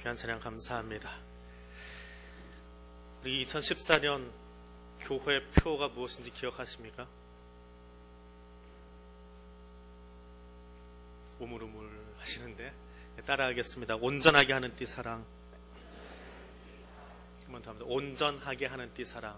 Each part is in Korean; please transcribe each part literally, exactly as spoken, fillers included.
귀한 찬양 감사합니다. 우리 이천십사 년 교회 표가 무엇인지 기억하십니까? 우물우물 하시는데 따라하겠습니다. 온전하게 하는 띠 사랑. 한 번 더 합니다. 온전하게 하는 띠 사랑.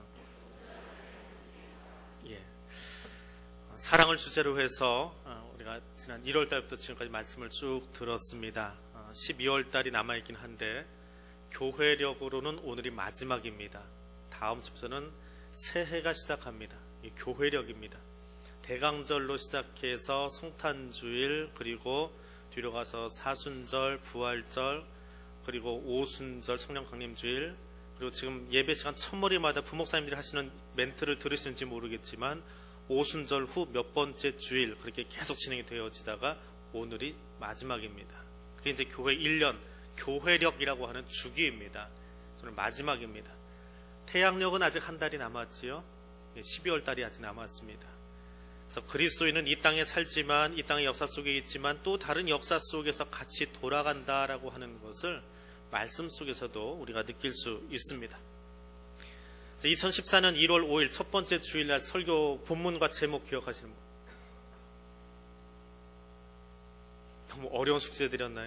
예. 사랑을 주제로 해서 우리가 지난 일월 달부터 지금까지 말씀을 쭉 들었습니다. 십이월 달이 남아있긴 한데 교회력으로는 오늘이 마지막입니다. 다음 주부터는 새해가 시작합니다. 교회력입니다. 대강절로 시작해서 성탄주일, 그리고 뒤로 가서 사순절, 부활절, 그리고 오순절, 청년강림주일, 그리고 지금 예배시간 첫머리마다 부목사님들이 하시는 멘트를 들으시는지 모르겠지만 오순절 후 몇 번째 주일, 그렇게 계속 진행이 되어지다가 오늘이 마지막입니다. 그게 이제 교회 일 년, 교회력이라고 하는 주기입니다. 오늘 마지막입니다. 태양력은 아직 한 달이 남았지요. 십이월 달이 아직 남았습니다. 그래서 그리스도인은 이 땅에 살지만, 이 땅의 역사 속에 있지만 또 다른 역사 속에서 같이 돌아간다라고 하는 것을 말씀 속에서도 우리가 느낄 수 있습니다. 이천십사 년 일월 오일 첫 번째 주일날 설교 본문과 제목 기억하시는 분? 너무 어려운 숙제 드렸나요?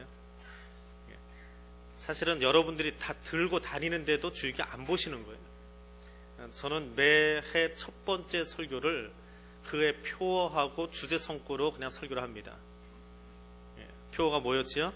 사실은 여러분들이 다 들고 다니는데도 주의깊게 안 보시는 거예요. 저는 매해 첫 번째 설교를 그의 표어하고 주제 성구로 그냥 설교를 합니다. 표어가 뭐였지요?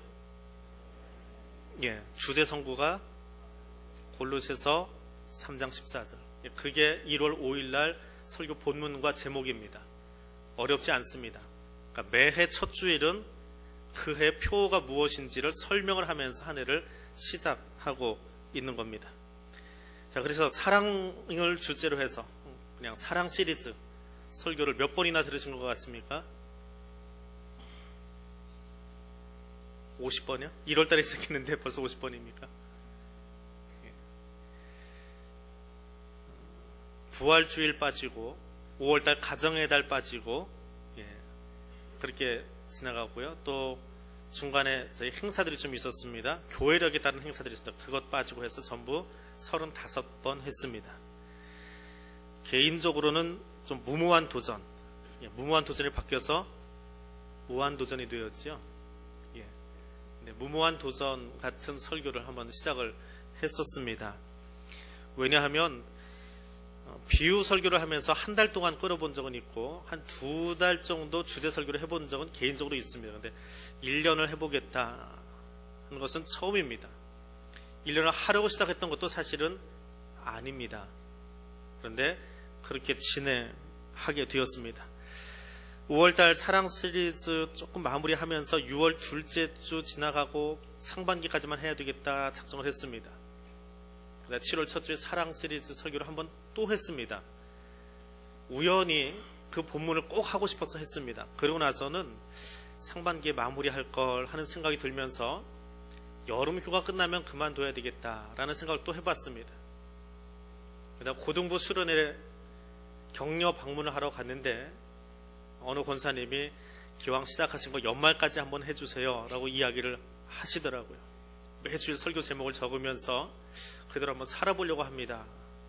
예, 주제 성구가 골로새서 삼 장 십사 절. 그게 일월 오일날 설교 본문과 제목입니다. 어렵지 않습니다. 그러니까 매해 첫 주일은 그해 표어가 무엇인지를 설명을 하면서 한 해를 시작하고 있는 겁니다. 자, 그래서 사랑을 주제로 해서 그냥 사랑 시리즈 설교를 몇 번이나 들으신 것 같습니까? 오십 번이요? 일월 달에 시작했는데 벌써 오십 번입니까? 부활주일 빠지고 오월 달 가정의 달 빠지고, 예, 그렇게 지나가고요. 또 중간에 저희 행사들이 좀 있었습니다. 교회력에 따른 행사들이 있었습니다. 그것 빠지고 해서 전부 서른다섯 번 했습니다. 개인적으로는 좀 무모한 도전, 예, 무모한 도전이 바뀌어서 무한 도전이 되었지요. 예, 네, 무모한 도전 같은 설교를 한번 시작을 했었습니다. 왜냐하면 비유 설교를 하면서 한 달 동안 끌어본 적은 있고 한 두 달 정도 주제 설교를 해본 적은 개인적으로 있습니다. 그런데 일 년을 해보겠다 하는 것은 처음입니다. 일 년을 하려고 시작했던 것도 사실은 아닙니다. 그런데 그렇게 진행하게 되었습니다. 오월 달 사랑 시리즈 조금 마무리하면서 유월 둘째 주 지나가고 상반기까지만 해야 되겠다 작정을 했습니다. 칠월 첫 주에 사랑 시리즈 설교를 한번 또 했습니다. 우연히 그 본문을 꼭 하고 싶어서 했습니다. 그러고 나서는 상반기에 마무리할 걸 하는 생각이 들면서 여름 휴가 끝나면 그만둬야 되겠다라는 생각을 또 해봤습니다. 그다음 고등부 수련회 격려 방문을 하러 갔는데 어느 권사님이 기왕 시작하신 거 연말까지 한번 해주세요 라고 이야기를 하시더라고요. 매주일 설교 제목을 적으면서 그대로 한번 살아보려고 합니다.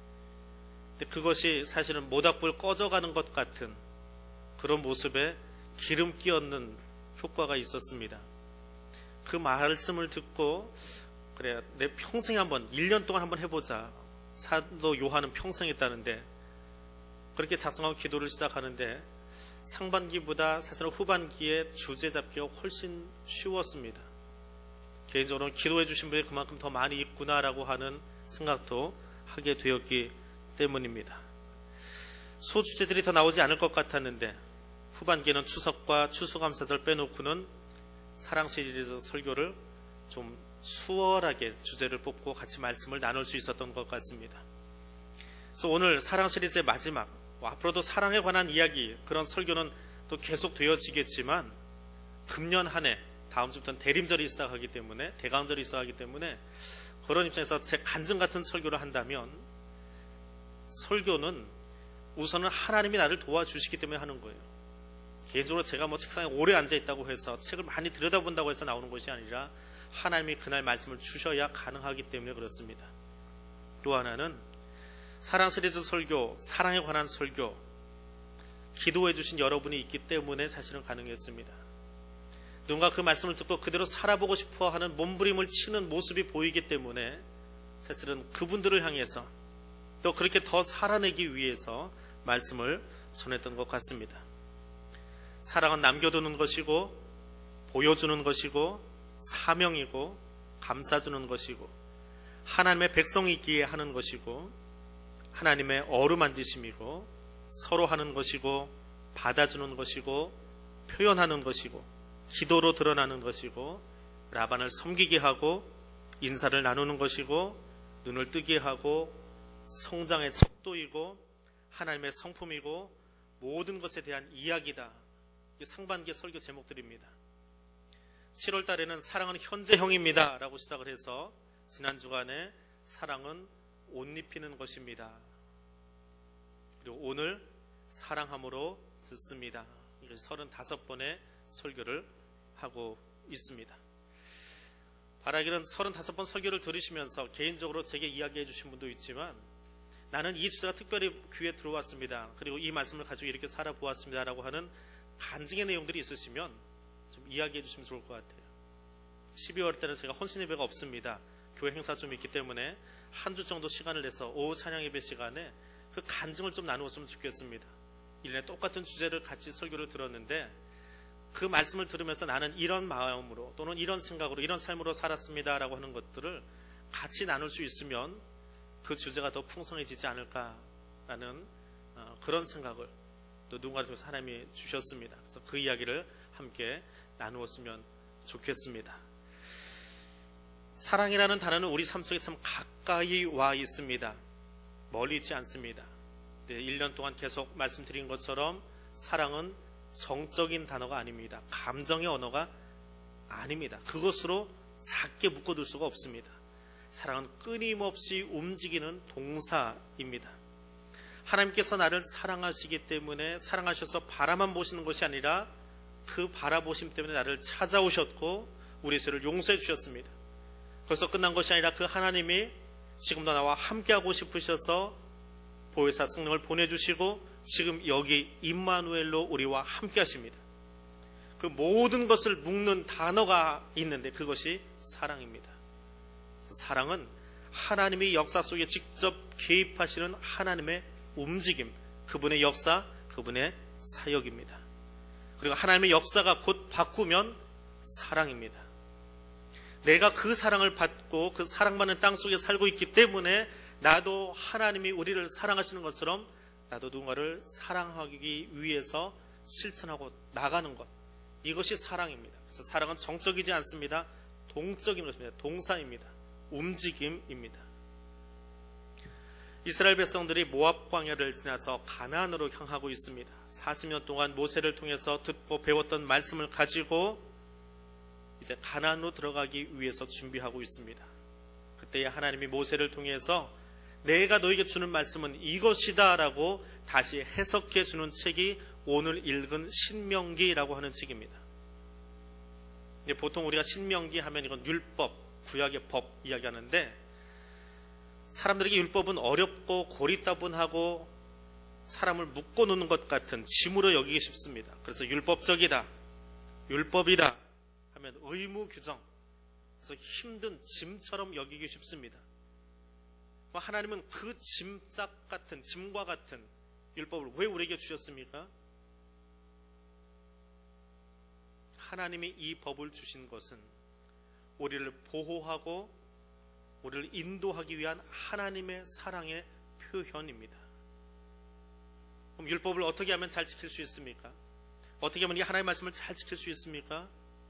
근데 그것이 사실은 모닥불 꺼져가는 것 같은 그런 모습에 기름기 얻는 효과가 있었습니다. 그 말씀을 듣고 그래, 내 평생에 한번 일 년 동안 한번 해보자. 사도 요한은 평생 했다는데 그렇게 작성하고 기도를 시작하는데 상반기보다 사실은 후반기에 주제 잡기가 훨씬 쉬웠습니다. 개인적으로는 기도해 주신 분이 그만큼 더 많이 있구나라고 하는 생각도 하게 되었기 때문입니다. 소주제들이 더 나오지 않을 것 같았는데 후반기에는 추석과 추수감사절 빼놓고는 사랑 시리즈 설교를 좀 수월하게 주제를 뽑고 같이 말씀을 나눌 수 있었던 것 같습니다. 그래서 오늘 사랑 시리즈의 마지막, 앞으로도 사랑에 관한 이야기, 그런 설교는 또 계속 되어지겠지만 금년 한 해 다음 주부터는 대림절이 시작하기 때문에, 대강절이 시작하기 때문에 그런 입장에서 제 간증 같은 설교를 한다면 설교는 우선은 하나님이 나를 도와주시기 때문에 하는 거예요. 개인적으로 제가 뭐 책상에 오래 앉아있다고 해서 책을 많이 들여다본다고 해서 나오는 것이 아니라 하나님이 그날 말씀을 주셔야 가능하기 때문에 그렇습니다. 또 하나는 사랑 시리즈 설교, 사랑에 관한 설교, 기도해 주신 여러분이 있기 때문에 사실은 가능했습니다. 누군가 그 말씀을 듣고 그대로 살아보고 싶어 하는 몸부림을 치는 모습이 보이기 때문에 사실은 그분들을 향해서 또 그렇게 더 살아내기 위해서 말씀을 전했던 것 같습니다. 사랑은 남겨두는 것이고 보여주는 것이고 사명이고 감싸주는 것이고 하나님의 백성이기에 하는 것이고 하나님의 어루만지심이고 서로 하는 것이고 받아주는 것이고 표현하는 것이고 기도로 드러나는 것이고 라반을 섬기게 하고 인사를 나누는 것이고 눈을 뜨게 하고 성장의 척도이고 하나님의 성품이고 모든 것에 대한 이야기다. 이게 상반기 설교 제목들입니다. 칠월 달에는 사랑은 현재형입니다 라고 시작을 해서 지난 주간에 사랑은 옷 입히는 것입니다. 그리고 오늘 사랑함으로 듣습니다. 이렇게 서른다섯 번의 설교를 하고 있습니다. 바라기는 서른다섯 번 설교를 들으시면서 개인적으로 제게 이야기해 주신 분도 있지만 나는 이 주제가 특별히 귀에 들어왔습니다. 그리고 이 말씀을 가지고 이렇게 살아보았습니다 라고 하는 간증의 내용들이 있으시면 좀 이야기해 주시면 좋을 것 같아요. 십이월 때는 제가 헌신 예배가 없습니다. 교회 행사 좀 있기 때문에 한 주 정도 시간을 내서 오후 찬양 예배 시간에 그 간증을 좀 나누었으면 좋겠습니다. 일 년에 똑같은 주제를 같이 설교를 들었는데 그 말씀을 들으면서 나는 이런 마음으로 또는 이런 생각으로 이런 삶으로 살았습니다 라고 하는 것들을 같이 나눌 수 있으면 그 주제가 더 풍성해지지 않을까라는 그런 생각을 또 누군가를 통해서 하나님이 주셨습니다. 그래서 그 이야기를 함께 나누었으면 좋겠습니다. 사랑이라는 단어는 우리 삶 속에 참 가까이 와 있습니다. 멀리 있지 않습니다. 네, 일 년 동안 계속 말씀드린 것처럼 사랑은 정적인 단어가 아닙니다. 감정의 언어가 아닙니다. 그것으로 작게 묶어둘 수가 없습니다. 사랑은 끊임없이 움직이는 동사입니다. 하나님께서 나를 사랑하시기 때문에 사랑하셔서 바라만 보시는 것이 아니라 그 바라보심 때문에 나를 찾아오셨고 우리 죄를 용서해 주셨습니다. 벌써 끝난 것이 아니라 그 하나님이 지금도 나와 함께하고 싶으셔서 보혜사 성령을 보내주시고 지금 여기 임마누엘로 우리와 함께하십니다. 그 모든 것을 묶는 단어가 있는데 그것이 사랑입니다. 사랑은 하나님이 역사 속에 직접 개입하시는 하나님의 움직임, 그분의 역사, 그분의 사역입니다. 그리고 하나님의 역사가 곧 바꾸면 사랑입니다. 내가 그 사랑을 받고 그 사랑받는 땅 속에 살고 있기 때문에 나도 하나님이 우리를 사랑하시는 것처럼 나도 누군가를 사랑하기 위해서 실천하고 나가는 것, 이것이 사랑입니다. 그래서 사랑은 정적이지 않습니다. 동적인 것입니다. 동사입니다. 움직임입니다. 이스라엘 백성들이 모압 광야를 지나서 가나안으로 향하고 있습니다. 사십 년 동안 모세를 통해서 듣고 배웠던 말씀을 가지고 이제 가나안으로 들어가기 위해서 준비하고 있습니다. 그때에 하나님이 모세를 통해서 내가 너에게 주는 말씀은 이것이다 라고 다시 해석해 주는 책이 오늘 읽은 신명기라고 하는 책입니다. 보통 우리가 신명기 하면 이건 율법, 구약의 법 이야기하는데 사람들에게 율법은 어렵고 고리따분하고 사람을 묶어놓는 것 같은 짐으로 여기기 쉽습니다. 그래서 율법적이다, 율법이다 하면 의무 규정, 그래서 힘든 짐처럼 여기기 쉽습니다. 하나님은 그 짐짝 같은, 짐과 같은 율법을 왜 우리에게 주셨습니까? 하나님이 이 법을 주신 것은 우리를 보호하고 우리를 인도하기 위한 하나님의 사랑의 표현입니다. 그럼 율법을 어떻게 하면 잘 지킬 수 있습니까? 어떻게 하면 이 하나님의 말씀을 잘 지킬 수 있습니까?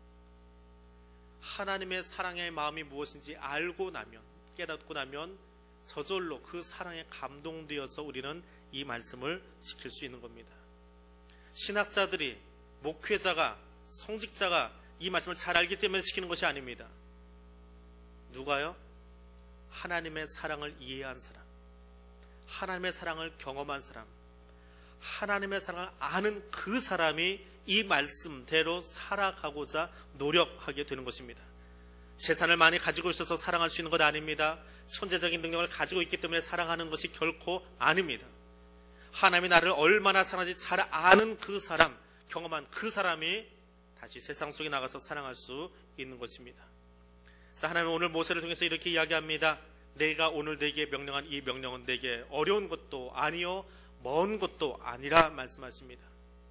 하나님의 사랑의 마음이 무엇인지 알고 나면, 깨닫고 나면 저절로 그 사랑에 감동되어서 우리는 이 말씀을 지킬 수 있는 겁니다. 신학자들이, 목회자가, 성직자가 이 말씀을 잘 알기 때문에 지키는 것이 아닙니다. 누가요? 하나님의 사랑을 이해한 사람, 하나님의 사랑을 경험한 사람, 하나님의 사랑을 아는 그 사람이 이 말씀대로 살아가고자 노력하게 되는 것입니다. 재산을 많이 가지고 있어서 사랑할 수 있는 것 아닙니다. 천재적인 능력을 가지고 있기 때문에 사랑하는 것이 결코 아닙니다. 하나님이 나를 얼마나 사랑하는지 잘 아는 그 사람, 경험한 그 사람이 다시 세상 속에 나가서 사랑할 수 있는 것입니다. 그래서 하나님은 오늘 모세를 통해서 이렇게 이야기합니다. 내가 오늘 내게 명령한 이 명령은 내게 어려운 것도 아니요 먼 것도 아니라 말씀하십니다.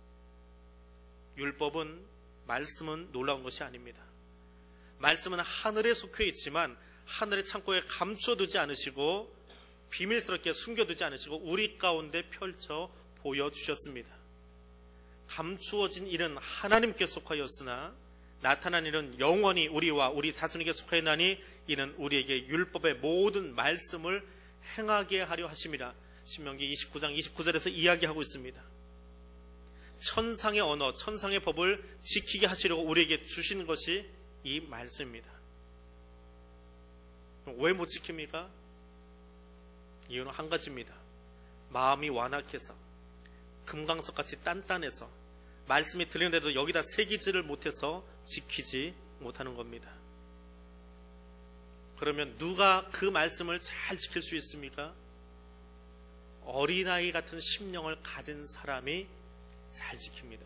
율법은, 말씀은 놀라운 것이 아닙니다. 말씀은 하늘에 속해 있지만 하늘의 창고에 감춰두지 않으시고 비밀스럽게 숨겨두지 않으시고 우리 가운데 펼쳐 보여주셨습니다. 감추어진 일은 하나님께 속하였으나 나타난 일은 영원히 우리와 우리 자손에게 속하였나니 이는 우리에게 율법의 모든 말씀을 행하게 하려 하심이라. 신명기 이십구 장 이십구 절에서 이야기하고 있습니다. 천상의 언어, 천상의 법을 지키게 하시려고 우리에게 주신 것이 이 말씀입니다. 왜 못 지킵니까? 이유는 한 가지입니다. 마음이 완악해서, 금강석같이 단단해서 말씀이 들리는데도 여기다 새기지를 못해서 지키지 못하는 겁니다. 그러면 누가 그 말씀을 잘 지킬 수 있습니까? 어린아이 같은 심령을 가진 사람이 잘 지킵니다.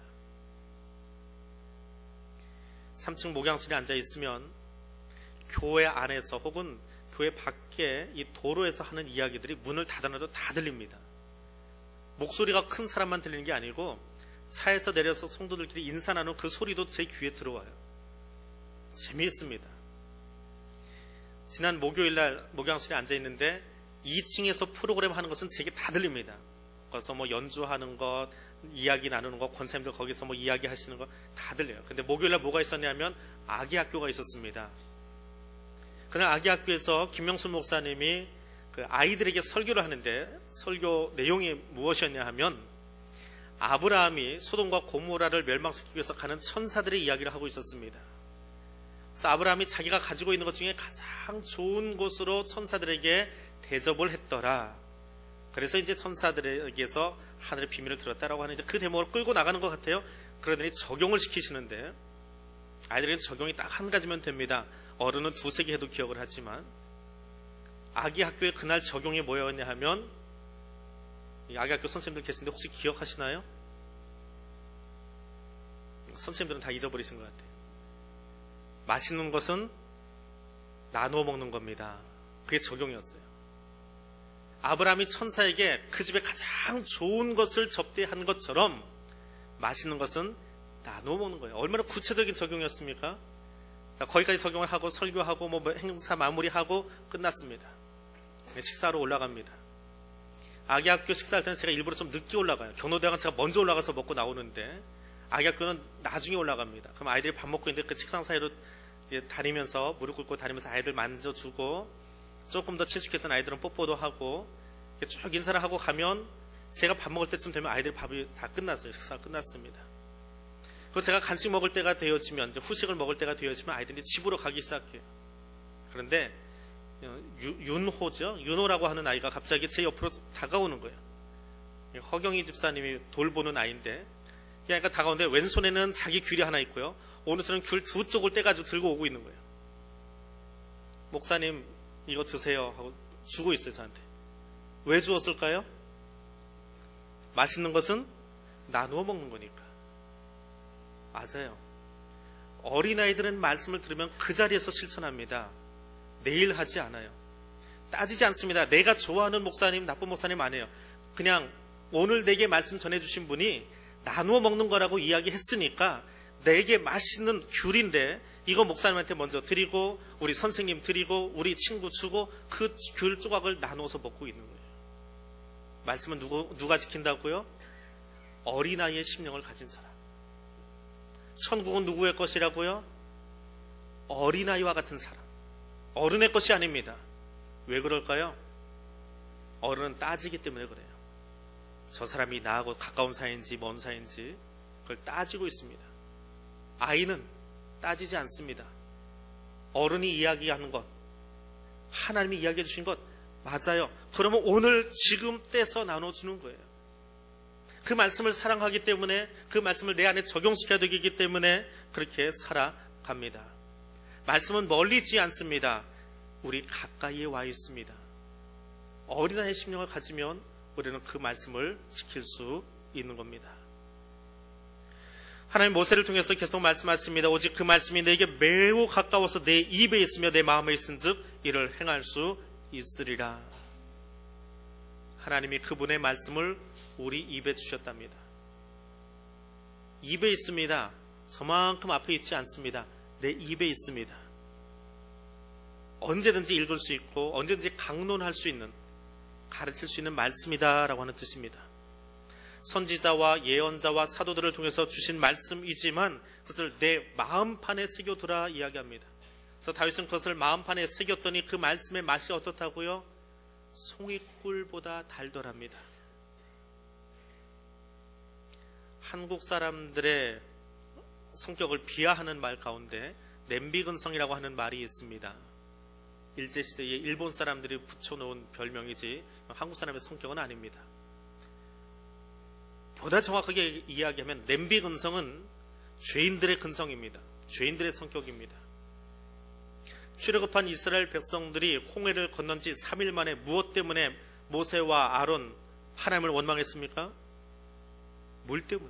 삼 층 목양실에 앉아있으면 교회 안에서 혹은 교회 밖에 이 도로에서 하는 이야기들이 문을 닫아놔도 다 들립니다. 목소리가 큰 사람만 들리는 게 아니고 차에서 내려서 성도들끼리 인사 나누는 그 소리도 제 귀에 들어와요. 재미있습니다. 지난 목요일날 목양실에 앉아있는데 이 층에서 프로그램 하는 것은 제게 다 들립니다. 거기서 뭐 연주하는 것, 이야기 나누는 것, 권사님들 거기서 뭐 이야기 하시는 것 다 들려요. 근데 목요일날 뭐가 있었냐면 아기 학교가 있었습니다. 그날 아기 학교에서 김명순 목사님이 그 아이들에게 설교를 하는데 설교 내용이 무엇이었냐 하면 아브라함이 소돔과 고모라를 멸망시키기 위해서 가는 천사들의 이야기를 하고 있었습니다. 그래서 아브라함이 자기가 가지고 있는 것 중에 가장 좋은 곳으로 천사들에게 대접을 했더라. 그래서 이제 천사들에게서 하늘의 비밀을 들었다라고 하는 이제 그 대목을 끌고 나가는 것 같아요. 그러더니 적용을 시키시는데 아이들에게 적용이 딱 한 가지면 됩니다. 어른은 두세 개 해도 기억을 하지만 아기 학교에 그날 적용이 뭐였냐 하면 아기 학교 선생님들 계신데 혹시 기억하시나요? 선생님들은 다 잊어버리신 것 같아요. 맛있는 것은 나누어 먹는 겁니다. 그게 적용이었어요. 아브라함이 천사에게 그 집에 가장 좋은 것을 접대한 것처럼 맛있는 것은 나누어 먹는 거예요. 얼마나 구체적인 적용이었습니까? 자, 거기까지 적용을 하고 설교하고 뭐 행사 마무리하고 끝났습니다. 식사하러 올라갑니다. 아기 학교 식사할 때는 제가 일부러 좀 늦게 올라가요. 경로대학은 제가 먼저 올라가서 먹고 나오는데 아기 학교는 나중에 올라갑니다. 그럼 아이들이 밥 먹고 있는데 그 책상 사이로 이제 다니면서 무릎 꿇고 다니면서 아이들 만져주고 조금 더 친숙해진 아이들은 뽀뽀도 하고 쭉 인사를 하고 가면 제가 밥 먹을 때쯤 되면 아이들 밥이 다 끝났어요. 식사가 끝났습니다. 그리고 제가 간식 먹을 때가 되어지면 이제 후식을 먹을 때가 되어지면 아이들이 집으로 가기 시작해요. 그런데 유, 윤호죠. 윤호라고 하는 아이가 갑자기 제 옆으로 다가오는 거예요. 허경희 집사님이 돌보는 아이인데 이 아이가 다가오는데 왼손에는 자기 귤이 하나 있고요. 오른손은 귤 두 쪽을 떼가지고 들고 오고 있는 거예요. 목사님 이거 드세요 하고 주고 있어요. 저한테. 왜 주었을까요? 맛있는 것은 나누어 먹는 거니까. 맞아요. 어린아이들은 말씀을 들으면 그 자리에서 실천합니다. 내일 하지 않아요. 따지지 않습니다. 내가 좋아하는 목사님, 나쁜 목사님 아니에요. 그냥 오늘 내게 말씀 전해주신 분이 나누어 먹는 거라고 이야기했으니까 내게 맛있는 귤인데 이거 목사님한테 먼저 드리고 우리 선생님 드리고 우리 친구 주고 그 귤 조각을 나누어서 먹고 있는 거예요. 말씀은 누구, 누가 지킨다고요? 어린아이의 심령을 가진 사람. 천국은 누구의 것이라고요? 어린아이와 같은 사람. 어른의 것이 아닙니다. 왜 그럴까요? 어른은 따지기 때문에 그래요. 저 사람이 나하고 가까운 사이인지 먼 사이인지 그걸 따지고 있습니다. 아이는 따지지 않습니다. 어른이 이야기하는 것, 하나님이 이야기해 주신 것 맞아요. 그러면 오늘 지금 떼서 나눠주는 거예요. 그 말씀을 사랑하기 때문에 그 말씀을 내 안에 적용시켜야 되기 때문에 그렇게 살아갑니다. 말씀은 멀리 있지 않습니다. 우리 가까이에 와 있습니다. 어린아이의 심령을 가지면 우리는 그 말씀을 지킬 수 있는 겁니다. 하나님 모세를 통해서 계속 말씀하십니다. 오직 그 말씀이 내게 매우 가까워서 내 입에 있으며 내 마음에 있은즉 이를 행할 수 있으리라. 하나님이 그분의 말씀을 우리 입에 주셨답니다. 입에 있습니다. 저만큼 앞에 있지 않습니다. 내 입에 있습니다. 언제든지 읽을 수 있고 언제든지 강론할 수 있는, 가르칠 수 있는 말씀이다 라고 하는 뜻입니다. 선지자와 예언자와 사도들을 통해서 주신 말씀이지만 그것을 내 마음판에 새겨두라 이야기합니다. 그래서 다윗은 그것을 마음판에 새겼더니 그 말씀의 맛이 어떻다고요? 송이꿀보다 달더랍니다. 한국 사람들의 성격을 비하하는 말 가운데 냄비근성이라고 하는 말이 있습니다. 일제시대에 일본 사람들이 붙여놓은 별명이지 한국 사람의 성격은 아닙니다. 보다 정확하게 이야기하면 냄비근성은 죄인들의 근성입니다. 죄인들의 성격입니다. 출애굽한 이스라엘 백성들이 홍해를 건넌 지 삼 일 만에 무엇 때문에 모세와 아론 하나님을 원망했습니까? 물 때문에.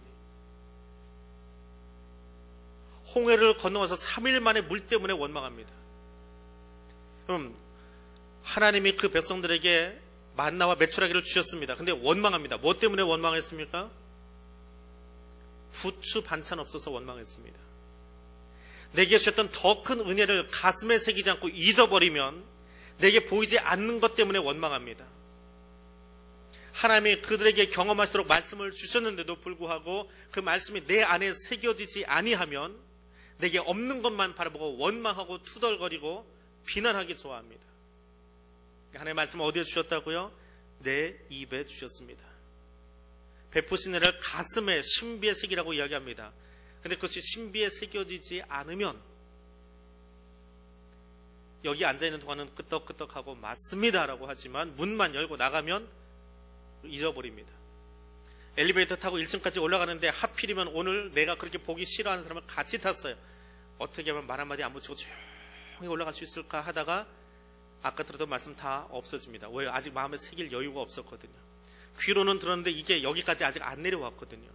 홍해를 건너와서 삼 일 만에 물 때문에 원망합니다. 그럼 하나님이 그 백성들에게 만나와 메추라기를 주셨습니다. 근데 원망합니다. 뭐 때문에 원망했습니까? 부추 반찬 없어서 원망했습니다. 내게 주셨던 더 큰 은혜를 가슴에 새기지 않고 잊어버리면 내게 보이지 않는 것 때문에 원망합니다. 하나님이 그들에게 경험하시도록 말씀을 주셨는데도 불구하고 그 말씀이 내 안에 새겨지지 아니하면 내게 없는 것만 바라보고 원망하고 투덜거리고 비난하기 좋아합니다. 하나님의 말씀을 어디에 주셨다고요? 내 입에 주셨습니다. 베푸신 은혜를 가슴에 신비에 새기라고 이야기합니다. 근데 그것이 신비에 새겨지지 않으면 여기 앉아있는 동안은 끄떡끄떡하고 맞습니다 라고 하지만 문만 열고 나가면 잊어버립니다. 엘리베이터 타고 일 층까지 올라가는데 하필이면 오늘 내가 그렇게 보기 싫어하는 사람을 같이 탔어요. 어떻게 하면 말 한마디 안 붙이고 조용히 올라갈 수 있을까 하다가 아까 들었던 말씀 다 없어집니다. 왜요? 아직 마음에 새길 여유가 없었거든요. 귀로는 들었는데 이게 여기까지 아직 안 내려왔거든요.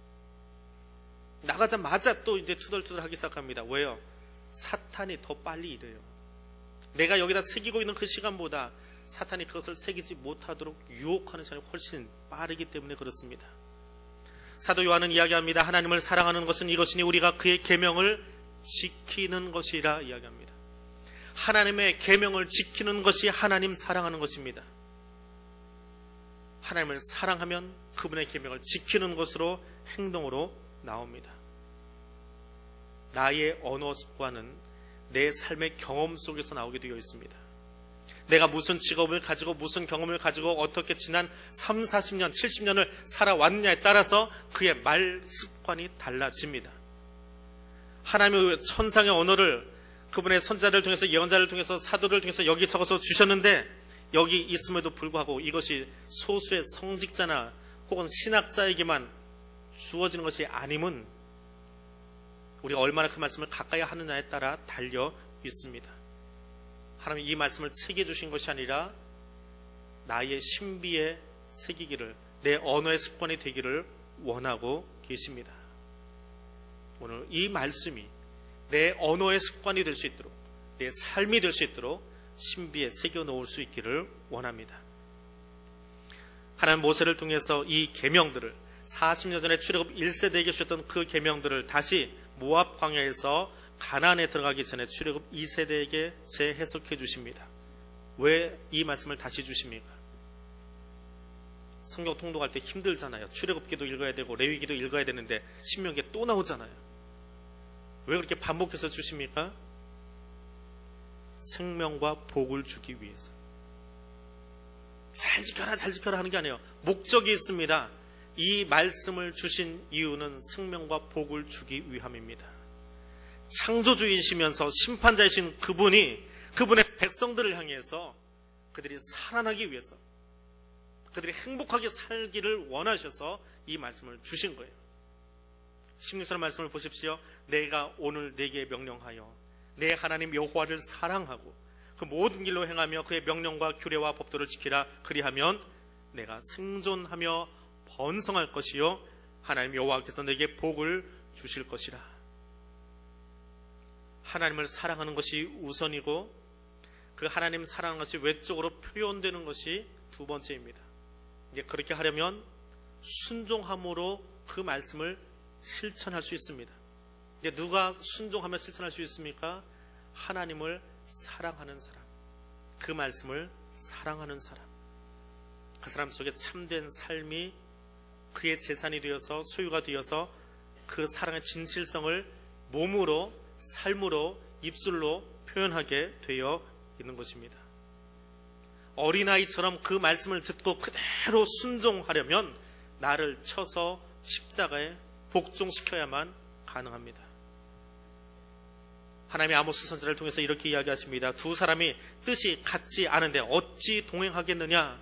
나가자마자 또 이제 투덜투덜 하기 시작합니다. 왜요? 사탄이 더 빨리 이래요. 내가 여기다 새기고 있는 그 시간보다 사탄이 그것을 새기지 못하도록 유혹하는 시간이 훨씬 빠르기 때문에 그렇습니다. 사도 요한은 이야기합니다. 하나님을 사랑하는 것은 이것이니 우리가 그의 계명을 지키는 것이라 이야기합니다. 하나님의 계명을 지키는 것이 하나님 사랑하는 것입니다. 하나님을 사랑하면 그분의 계명을 지키는 것으로 행동으로 나옵니다. 나의 언어 습관은 내 삶의 경험 속에서 나오게 되어 있습니다. 내가 무슨 직업을 가지고 무슨 경험을 가지고 어떻게 지난 삼, 사십 년, 칠십 년을 살아왔느냐에 따라서 그의 말 습관이 달라집니다. 하나님의 천상의 언어를 그분의 선자를 통해서 예언자를 통해서 사도를 통해서 여기 적어서 주셨는데 여기 있음에도 불구하고 이것이 소수의 성직자나 혹은 신학자에게만 주어지는 것이 아님은 우리가 얼마나 그 말씀을 가까이 하느냐에 따라 달려 있습니다. 하나님이 이 말씀을 새겨주신 것이 아니라 나의 신비에 새기기를, 내 언어의 습관이 되기를 원하고 계십니다. 오늘 이 말씀이 내 언어의 습관이 될 수 있도록, 내 삶이 될 수 있도록 신비에 새겨놓을 수 있기를 원합니다. 하나님 모세를 통해서 이 계명들을 사십 년 전에 출애굽 일 세대에게 주셨던 그 계명들을 다시 모압 광야에서 가나안에 들어가기 전에 출애굽 이 세대에게 재해석해 주십니다. 왜 이 말씀을 다시 주십니까? 성경 통독할 때 힘들잖아요. 출애굽기도 읽어야 되고 레위기도 읽어야 되는데 신명기에 또 나오잖아요. 왜 그렇게 반복해서 주십니까? 생명과 복을 주기 위해서. 잘 지켜라 잘 지켜라 하는 게 아니에요. 목적이 있습니다. 이 말씀을 주신 이유는 생명과 복을 주기 위함입니다. 창조주이시면서 심판자이신 그분이 그분의 백성들을 향해서 그들이 살아나기 위해서, 그들이 행복하게 살기를 원하셔서 이 말씀을 주신 거예요. 십육 절 말씀을 보십시오. 내가 오늘 네게 명령하여 내 하나님 여호와를 사랑하고 그 모든 길로 행하며 그의 명령과 규례와 법도를 지키라. 그리하면 내가 생존하며 번성할 것이요 하나님 여호와께서 내게 복을 주실 것이라. 하나님을 사랑하는 것이 우선이고 그 하나님 사랑하는 것이 외적으로 표현되는 것이 두 번째입니다. 이제 그렇게 하려면 순종함으로 그 말씀을 실천할 수 있습니다. 이제 누가 순종하며 실천할 수 있습니까? 하나님을 사랑하는 사람, 그 말씀을 사랑하는 사람, 그 사람 속에 참된 삶이 그의 재산이 되어서 소유가 되어서 그 사랑의 진실성을 몸으로, 삶으로, 입술로 표현하게 되어 있는 것입니다. 어린아이처럼 그 말씀을 듣고 그대로 순종하려면 나를 쳐서 십자가에 복종시켜야만 가능합니다. 하나님의 아모스 선지자를 통해서 이렇게 이야기하십니다. 두 사람이 뜻이 같지 않은데 어찌 동행하겠느냐?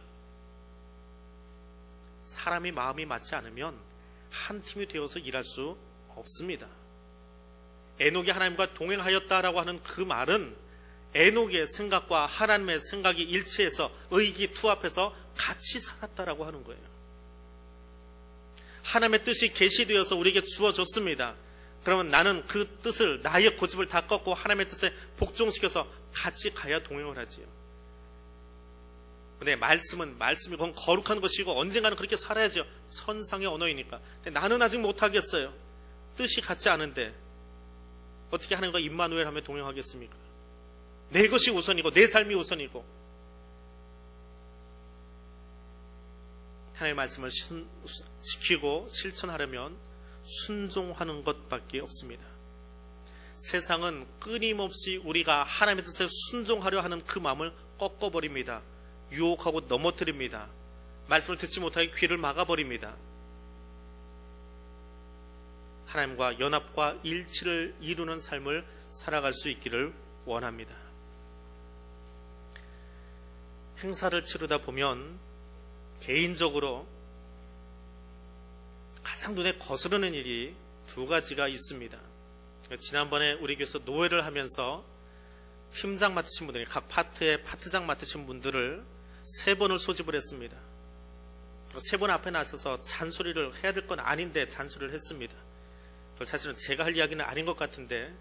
사람이 마음이 맞지 않으면 한 팀이 되어서 일할 수 없습니다. 에녹이 하나님과 동행하였다라고 하는 그 말은 에녹의 생각과 하나님의 생각이 일치해서 의기투합해서 같이 살았다라고 하는 거예요. 하나님의 뜻이 계시되어서 우리에게 주어졌습니다. 그러면 나는 그 뜻을, 나의 고집을 다 꺾고 하나님의 뜻에 복종시켜서 같이 가야 동행을 하지요. 근데 말씀은 말씀이 그건 거룩한 것이고 언젠가는 그렇게 살아야죠. 천상의 언어이니까. 근데 나는 아직 못하겠어요. 뜻이 같지 않은데 어떻게 하나님과 임마누엘 하며 동행하겠습니까? 내 것이 우선이고 내 삶이 우선이고 하나님의 말씀을 신, 지키고 실천하려면 순종하는 것밖에 없습니다. 세상은 끊임없이 우리가 하나님의 뜻에 순종하려 하는 그 마음을 꺾어버립니다. 유혹하고 넘어뜨립니다. 말씀을 듣지 못하게 귀를 막아버립니다. 하나님과 연합과 일치를 이루는 삶을 살아갈 수 있기를 원합니다. 행사를 치르다 보면 개인적으로 가장 눈에 거스르는 일이 두 가지가 있습니다. 지난번에 우리 교회에서 노회를 하면서 팀장 맡으신 분들이 각 파트의 파트장 맡으신 분들을 세 번을 소집을 했습니다. 세 번 앞에 나서서 잔소리를 해야 될 건 아닌데 잔소리를 했습니다. 사실은 제가 할 이야기는 아닌 것 같은데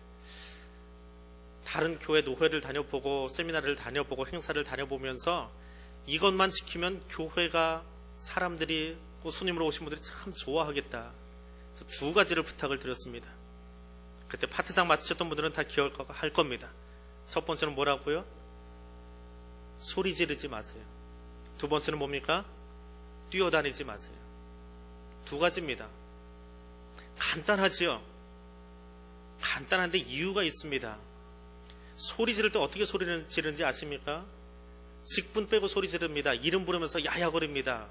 다른 교회 노회를 다녀보고 세미나를 다녀보고 행사를 다녀보면서 이것만 지키면 교회가 사람들이 손님으로 오신 분들이 참 좋아하겠다. 두 가지를 부탁을 드렸습니다. 그때 파트장 맡으셨던 분들은 다 기억할 겁니다. 첫 번째는 뭐라고요? 소리 지르지 마세요. 두 번째는 뭡니까? 뛰어다니지 마세요. 두 가지입니다. 간단하지요? 간단한데 이유가 있습니다. 소리 지를 때 어떻게 소리를 지르는지 아십니까? 직분 빼고 소리 지릅니다. 이름 부르면서 야야거립니다.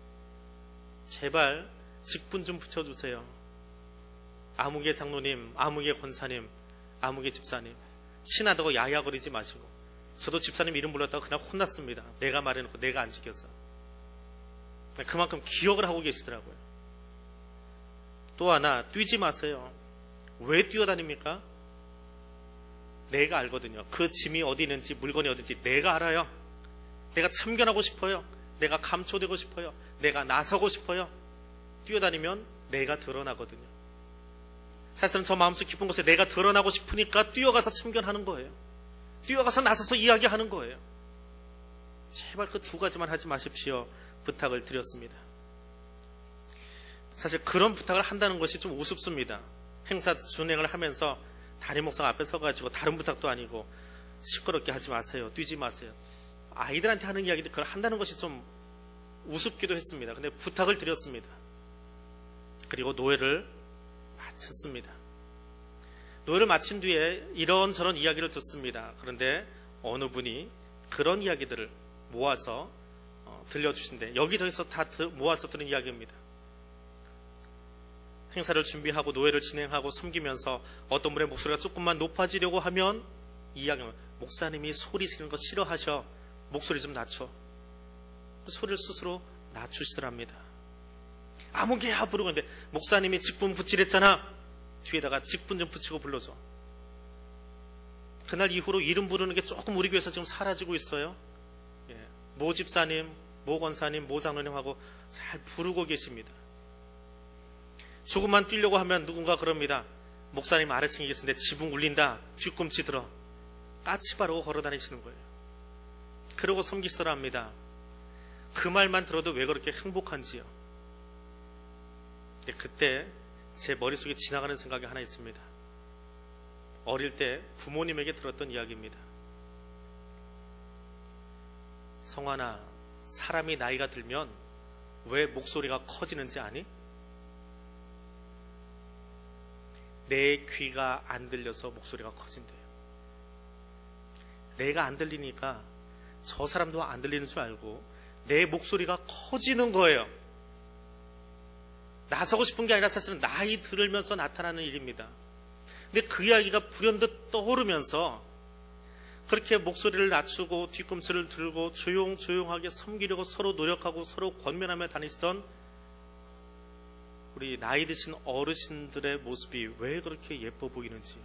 제발 직분 좀 붙여주세요. 아무개 장로님, 아무개 권사님, 아무개 집사님, 친하다고 야야거리지 마시고. 저도 집사님 이름 불렀다가 그냥 혼났습니다. 내가 말해놓고 내가 안 지켜서. 그만큼 기억을 하고 계시더라고요. 또 하나, 뛰지 마세요. 왜 뛰어다닙니까? 내가 알거든요. 그 짐이 어디 있는지, 물건이 어딘지 내가 알아요. 내가 참견하고 싶어요. 내가 감초되고 싶어요. 내가 나서고 싶어요. 뛰어다니면 내가 드러나거든요. 사실은 저 마음속 깊은 곳에 내가 드러나고 싶으니까 뛰어가서 참견하는 거예요. 뛰어가서 나서서 이야기하는 거예요. 제발 그 두 가지만 하지 마십시오. 부탁을 드렸습니다. 사실 그런 부탁을 한다는 것이 좀 우습습니다. 행사 준행을 하면서 담임 목사가 앞에 서가지고 다른 부탁도 아니고 시끄럽게 하지 마세요. 뛰지 마세요. 아이들한테 하는 이야기들 그걸 한다는 것이 좀 우습기도 했습니다. 근데 부탁을 드렸습니다. 그리고 노회를 마쳤습니다. 노회를 마친 뒤에 이런저런 이야기를 듣습니다. 그런데 어느 분이 그런 이야기들을 모아서 들려주신데 여기저기서 다 모아서 들은 이야기입니다. 행사를 준비하고 노회를 진행하고 섬기면서 어떤 분의 목소리가 조금만 높아지려고 하면 이야기는 목사님이 소리 지르는 거 싫어하셔. 목소리 좀 낮춰. 소리를 스스로 낮추시더랍니다. 아무개야 부르고 있는데 목사님이 직분 붙이랬잖아. 뒤에다가 직분 좀 붙이고 불러줘. 그날 이후로 이름 부르는 게 조금 우리 교회에서 지금 사라지고 있어요. 예, 모 집사님, 모 권사님, 모 장로님하고 잘 부르고 계십니다. 조금만 뛰려고 하면 누군가 그럽니다. 목사님 아래층에 계신데 지붕 울린다. 뒤꿈치 들어. 까치 바르고 걸어 다니시는 거예요. 그러고 섬기시더라 합니다. 그 말만 들어도 왜 그렇게 행복한지요. 근데 그때 제 머릿속에 지나가는 생각이 하나 있습니다. 어릴 때 부모님에게 들었던 이야기입니다. 성환아, 사람이 나이가 들면 왜 목소리가 커지는지 아니? 내 귀가 안 들려서 목소리가 커진대요. 내가 안 들리니까 저 사람도 안 들리는 줄 알고 내 목소리가 커지는 거예요. 나서고 싶은 게 아니라 사실은 나이 들으면서 나타나는 일입니다. 근데 그 이야기가 불현듯 떠오르면서 그렇게 목소리를 낮추고 뒤꿈치를 들고 조용조용하게 섬기려고 서로 노력하고 서로 권면하며 다니시던 우리 나이 드신 어르신들의 모습이 왜 그렇게 예뻐 보이는지.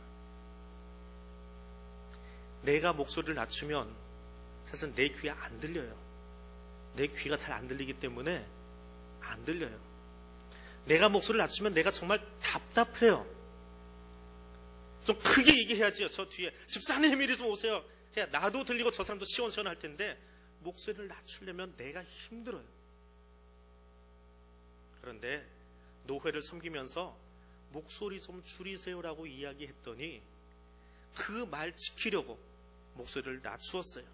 내가 목소리를 낮추면 사실 내 귀에 안 들려요. 내 귀가 잘 안 들리기 때문에 안 들려요. 내가 목소리를 낮추면 내가 정말 답답해요. 좀 크게 얘기해야지요. 저 뒤에 집사님 이리 좀 오세요. 해야 나도 들리고 저 사람도 시원시원할 텐데 목소리를 낮추려면 내가 힘들어요. 그런데 노회를 섬기면서 목소리 좀 줄이세요라고 이야기했더니 그 말 지키려고 목소리를 낮추었어요.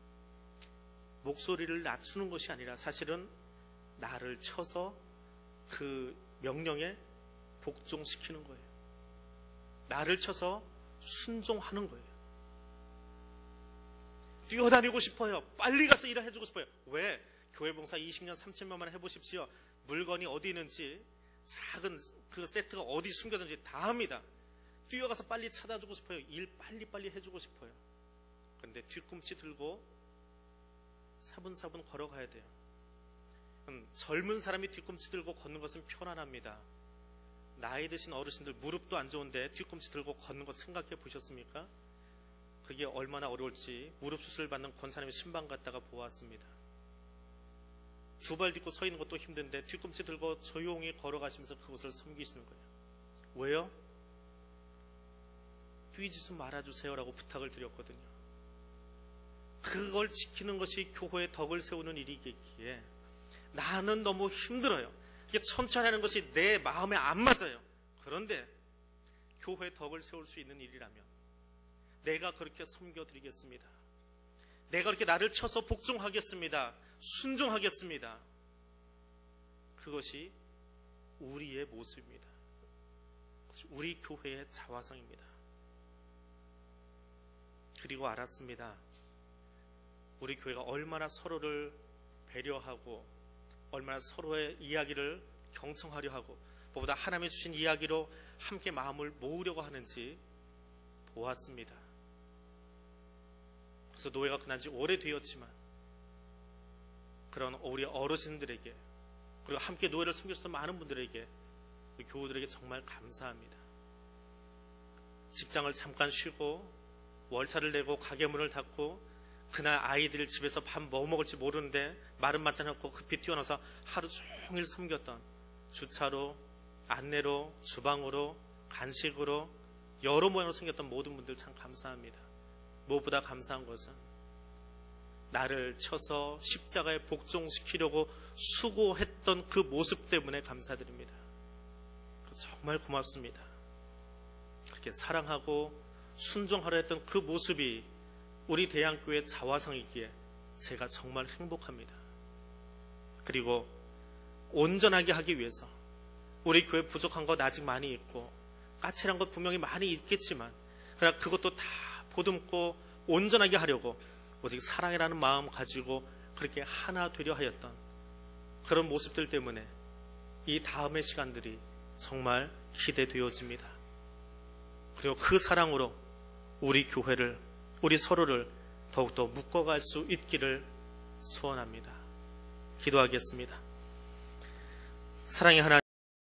목소리를 낮추는 것이 아니라 사실은 나를 쳐서 그 명령에 복종시키는 거예요. 나를 쳐서 순종하는 거예요. 뛰어다니고 싶어요. 빨리 가서 일을 해주고 싶어요. 왜? 교회 봉사 이십 년, 삼십 년만 해보십시오. 물건이 어디 있는지, 작은 그 세트가 어디 숨겨졌는지 다 합니다. 뛰어가서 빨리 찾아주고 싶어요. 일 빨리빨리 해주고 싶어요. 그런데 뒤꿈치 들고 사분사분 걸어가야 돼요. 음, 젊은 사람이 뒤꿈치 들고 걷는 것은 편안합니다. 나이 드신 어르신들 무릎도 안 좋은데 뒤꿈치 들고 걷는 것 생각해 보셨습니까? 그게 얼마나 어려울지 무릎 수술 받는 권사님의 신방 갔다가 보았습니다. 두 발 딛고 서 있는 것도 힘든데 뒤꿈치 들고 조용히 걸어가시면서 그곳을 섬기시는 거예요. 왜요? 뛰지 좀 말아주세요라고 부탁을 드렸거든요. 그걸 지키는 것이 교회의 덕을 세우는 일이기에 나는 너무 힘들어요. 이게 천천히 하는 것이 내 마음에 안 맞아요. 그런데 교회의 덕을 세울 수 있는 일이라면 내가 그렇게 섬겨드리겠습니다. 내가 그렇게 나를 쳐서 복종하겠습니다. 순종하겠습니다. 그것이 우리의 모습입니다. 우리 교회의 자화상입니다. 그리고 알았습니다. 우리 교회가 얼마나 서로를 배려하고 얼마나 서로의 이야기를 경청하려 하고 무엇보다 하나님이 주신 이야기로 함께 마음을 모으려고 하는지 보았습니다. 그래서 노예가 끝난 지 오래되었지만 그런 우리 어르신들에게 그리고 함께 노예를 섬겼던 많은 분들에게 우리 교우들에게 정말 감사합니다. 직장을 잠깐 쉬고 월차를 내고 가게 문을 닫고 그날 아이들 집에서 밥 뭐 먹을지 모르는데 마른 맞잔 놓고 급히 뛰어나서 하루 종일 섬겼던 주차로, 안내로, 주방으로, 간식으로 여러 모양으로 섬겼던 모든 분들 참 감사합니다. 무엇보다 감사한 것은 나를 쳐서 십자가에 복종시키려고 수고했던 그 모습 때문에 감사드립니다. 정말 고맙습니다. 그렇게 사랑하고 순종하려 했던 그 모습이 우리 대양교회 자화상이기에 제가 정말 행복합니다. 그리고 온전하게 하기 위해서 우리 교회 부족한 것 아직 많이 있고 까칠한 것 분명히 많이 있겠지만 그러나 그것도 다 보듬고 온전하게 하려고 오직 사랑이라는 마음 가지고 그렇게 하나 되려 하였던 그런 모습들 때문에 이 다음의 시간들이 정말 기대되어집니다. 그리고 그 사랑으로 우리 교회를 우리 서로를 더욱더 묶어갈 수 있기를 소원합니다. 기도하겠습니다. 사랑의 하나님